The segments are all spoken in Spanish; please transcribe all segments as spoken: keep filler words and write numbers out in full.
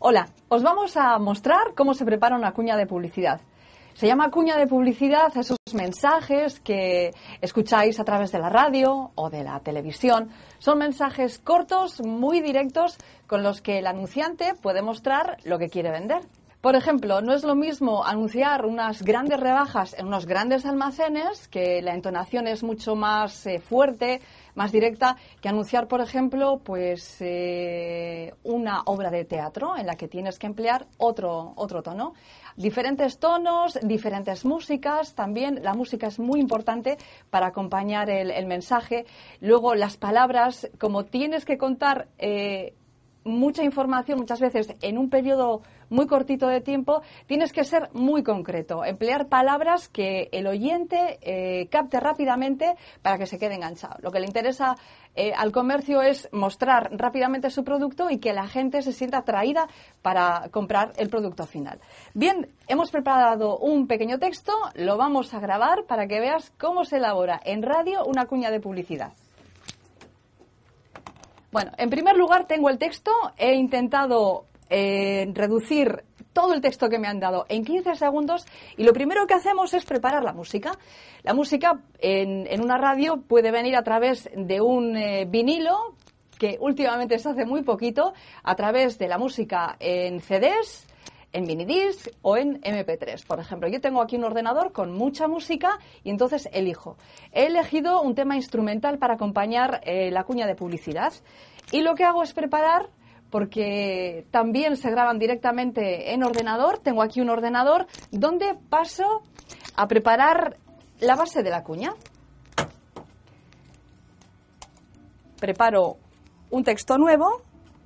Hola, os vamos a mostrar cómo se prepara una cuña de publicidad. Se llama cuña de publicidad a esos mensajes que escucháis a través de la radio o de la televisión. Son mensajes cortos, muy directos, con los que el anunciante puede mostrar lo que quiere vender. Por ejemplo, no es lo mismo anunciar unas grandes rebajas en unos grandes almacenes, que la entonación es mucho más eh, fuerte, más directa, que anunciar, por ejemplo, pues eh, una obra de teatro en la que tienes que emplear otro, otro tono. Diferentes tonos, diferentes músicas, también la música es muy importante para acompañar el, el mensaje. Luego las palabras, como tienes que contar eh, mucha información muchas veces en un periodo muy cortito de tiempo, tienes que ser muy concreto, emplear palabras que el oyente eh, capte rápidamente para que se quede enganchado. Lo que le interesa eh, al comercio es mostrar rápidamente su producto y que la gente se sienta atraída para comprar el producto final. Bien, hemos preparado un pequeño texto, lo vamos a grabar para que veas cómo se elabora en radio una cuña de publicidad. Bueno, en primer lugar tengo el texto, he intentado eh, reducir todo el texto que me han dado en quince segundos y lo primero que hacemos es preparar la música. La música en, en una radio puede venir a través de un eh, vinilo, que últimamente se hace muy poquito, a través de la música en C Ds, en minidisc o en eme pe tres. Por ejemplo, yo tengo aquí un ordenador con mucha música y entonces elijo. He elegido un tema instrumental para acompañar eh, la cuña de publicidad y lo que hago es preparar, porque también se graban directamente en ordenador. Tengo aquí un ordenador donde paso a preparar la base de la cuña. Preparo un texto nuevo.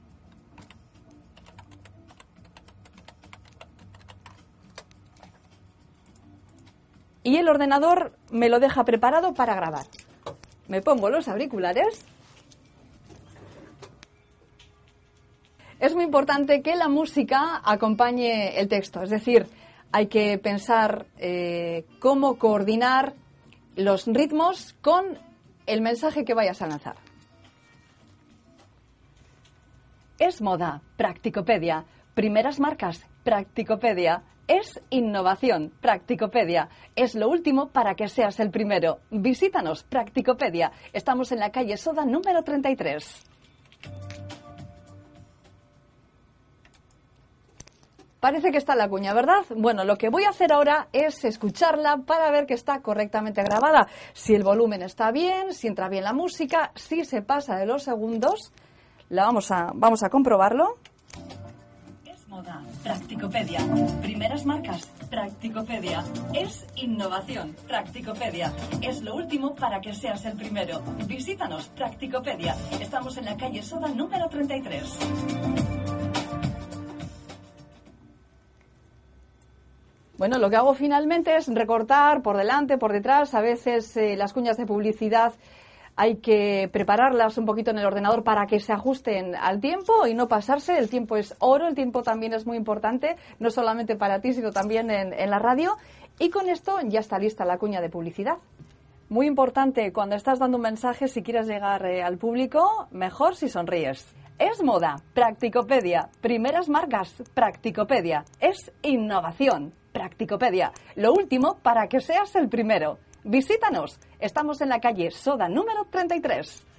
Y el ordenador me lo deja preparado para grabar. Me pongo los auriculares. Es muy importante que la música acompañe el texto. Es decir, hay que pensar eh, cómo coordinar los ritmos con el mensaje que vayas a lanzar. Es moda, Practicopedia. Primeras marcas, Practicopedia. Es innovación, Practicopedia. Es lo último para que seas el primero. Visítanos, Practicopedia. Estamos en la calle Soda número treinta y tres. Parece que está la cuña, ¿verdad? Bueno, lo que voy a hacer ahora es escucharla para ver que está correctamente grabada. Si el volumen está bien, si entra bien la música, si se pasa de los segundos, la vamos a, vamos a comprobarlo. Moda, Practicopedia. Primeras marcas, Practicopedia. Es innovación, Practicopedia. Es lo último para que seas el primero. Visítanos, Practicopedia. Estamos en la calle Soda número treinta y tres. Bueno, lo que hago finalmente es recortar por delante, por detrás. A veces eh, las cuñas de publicidad hay que prepararlas un poquito en el ordenador para que se ajusten al tiempo y no pasarse. El tiempo es oro, el tiempo también es muy importante, no solamente para ti, sino también en, en la radio. Y con esto ya está lista la cuña de publicidad. Muy importante cuando estás dando un mensaje, si quieres llegar eh, al público, mejor si sonríes. Es moda, Practicopedia. Primeras marcas, Practicopedia. Es innovación, Practicopedia. Lo último para que seas el primero. Visítanos. Estamos en la calle Soda número treinta y tres.